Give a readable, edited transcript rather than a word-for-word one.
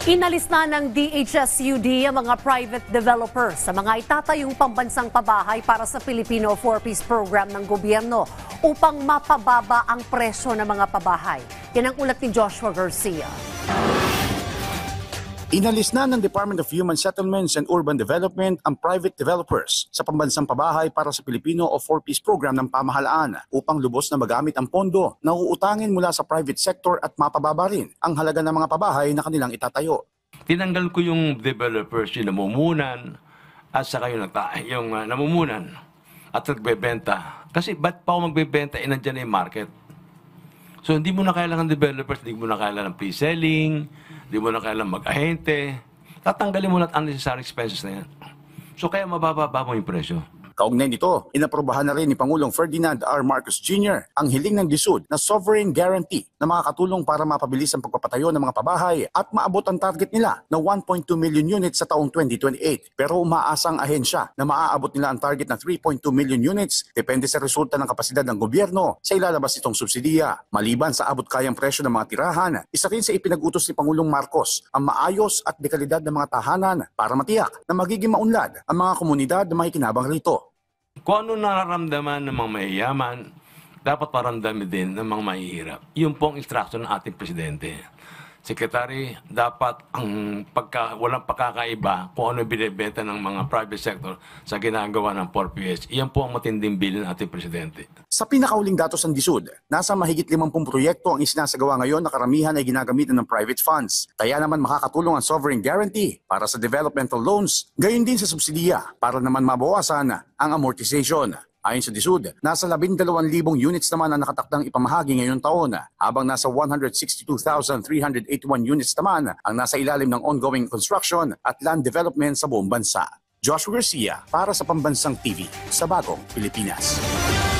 Inalis na ng DHSUD ang mga private developers sa mga itatayong pambansang pabahay para sa Filipino 4-Piece program ng gobyerno upang mapababa ang presyo ng mga pabahay. Yan ang ulat ni Joshua Garcia. Inalis na ng Department of Human Settlements and Urban Development ang private developers sa pambansang pabahay para sa Filipino o 4-Piece program ng pamahalaan upang lubos na magamit ang pondo na uutangin mula sa private sector at mapababa rin ang halaga ng mga pabahay na kanilang itatayo. Tinanggal ko yung developers, yung namumunan at saka yung namumunan at nagbebenta. Kasi ba't pa ako magbebenta? Nandiyan na yung market. So hindi mo na kailangan developers, hindi mo na kailangan pre-selling, hindi mo na kailangan mag-ahente. Tatanggalin mo na at unnecessary expenses na yan. So kaya mabababa mo yung presyo. Kaugnay nito, inaprobahan na rin ni Pangulong Ferdinand R. Marcos Jr. ang hiling ng DSUD na sovereign guarantee na makakatulong para mapabilis ang pagpapatayo ng mga pabahay at maabot ang target nila na 1.2 million units sa taong 2028. Pero umaasa ang ahensya na maaabot nila ang target na 3.2 million units depende sa resulta ng kapasidad ng gobyerno sa ilalabas itong subsidiya. Maliban sa abot kayang presyo ng mga tirahan, isa rin sa ipinagutos ni Pangulong Marcos ang maayos at dekalidad ng mga tahanan para matiyak na magiging maunlad ang mga komunidad na makikinabang rito. Kung ano nararamdaman ng mga mayayaman, dapat paramdamin din ng mga mahihirap. Yun po ang instruction ng ating presidente. Secretary, dapat ang walang pagkakaiba kung ano binibenta ng mga private sector sa ginagawa ng 4PS. Iyan po ang matinding bilin ng ating presidente. Sa pinakauling datos ng DSUD, nasa mahigit 50 proyekto ang isinasagawa ngayon na karamihan ay ginagamitan ng private funds. Kaya naman makakatulong ang sovereign guarantee para sa developmental loans, gayon din sa subsidiya para naman mabawasan ang amortization. Ayon sa DSUD, nasa 12,000 units naman ang nakatakdang ipamahagi ngayong taon, habang nasa 162,381 units naman ang nasa ilalim ng ongoing construction at land development sa buong bansa. Joshua Garcia para sa Pambansang TV sa Bagong Pilipinas.